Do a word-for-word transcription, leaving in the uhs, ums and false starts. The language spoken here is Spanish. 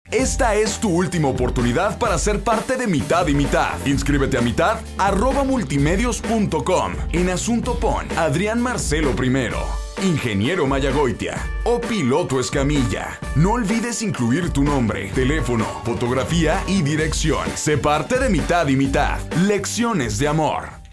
Esta es tu última oportunidad para ser parte de Mitad y Mitad. Inscríbete a mitad arroba multimedios punto com. En asunto pon Adrián Marcelo primero, Ingeniero Mayagoitia o Piloto Escamilla. No olvides incluir tu nombre, teléfono, fotografía y dirección. Sé parte de Mitad y Mitad. Lecciones de amor.